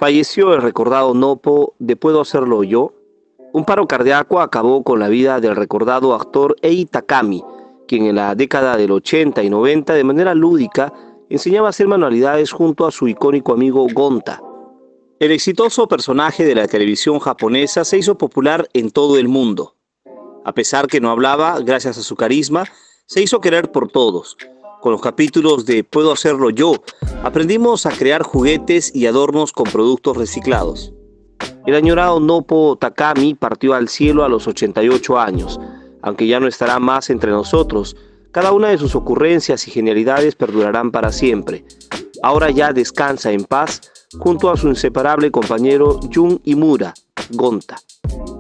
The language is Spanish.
Falleció el recordado Nopo de Puedo Hacerlo Yo. Un paro cardíaco acabó con la vida del recordado actor Ei Takami, quien en la década del 80 y 90 de manera lúdica enseñaba a hacer manualidades junto a su icónico amigo Gonta. El exitoso personaje de la televisión japonesa se hizo popular en todo el mundo. A pesar que no hablaba, gracias a su carisma, se hizo querer por todos. Con los capítulos de Puedo Hacerlo Yo, aprendimos a crear juguetes y adornos con productos reciclados. El añorado Nopo Takami partió al cielo a los 88 años. Aunque ya no estará más entre nosotros, cada una de sus ocurrencias y genialidades perdurarán para siempre. Ahora ya descansa en paz junto a su inseparable compañero Jun Imura, Gonta.